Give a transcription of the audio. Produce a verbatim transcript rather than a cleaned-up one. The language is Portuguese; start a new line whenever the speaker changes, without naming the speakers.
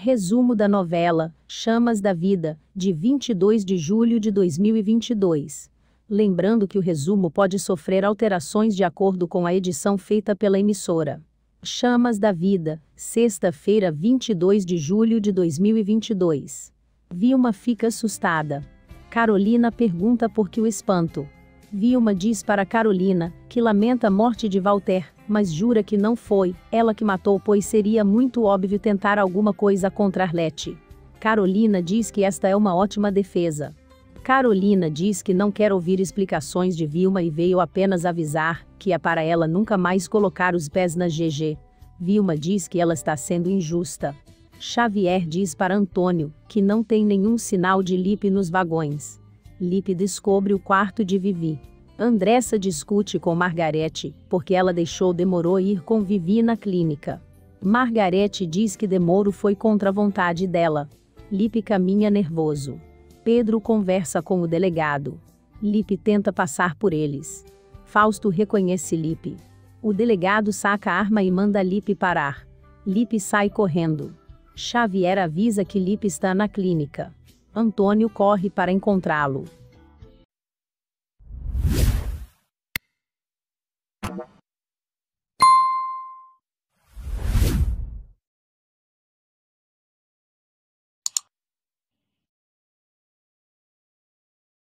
Resumo da novela Chamas da Vida, de vinte e dois de julho de dois mil e vinte e dois. Lembrando que o resumo pode sofrer alterações de acordo com a edição feita pela emissora. Chamas da Vida, sexta-feira, vinte e dois de julho de dois mil e vinte e dois. Vilma fica assustada. Carolina pergunta por que o espanto. Vilma diz para Carolina, que lamenta a morte de Walter, mas jura que não foi ela que matou, pois seria muito óbvio tentar alguma coisa contra Arlete. Carolina diz que esta é uma ótima defesa. Carolina diz que não quer ouvir explicações de Vilma e veio apenas avisar que é para ela nunca mais colocar os pés na G G. Vilma diz que ela está sendo injusta. Xavier diz para Antônio que não tem nenhum sinal de Lipe nos vagões. Lipe descobre o quarto de Vivi. Andressa discute com Margarete, porque ela deixou Demoro ir com Vivi na clínica. Margarete diz que Demoro foi contra a vontade dela. Lipe caminha nervoso. Pedro conversa com o delegado. Lipe tenta passar por eles. Fausto reconhece Lipe. O delegado saca a arma e manda Lipe parar. Lipe sai correndo. Xavier avisa que Lipe está na clínica. Antônio corre para encontrá-lo.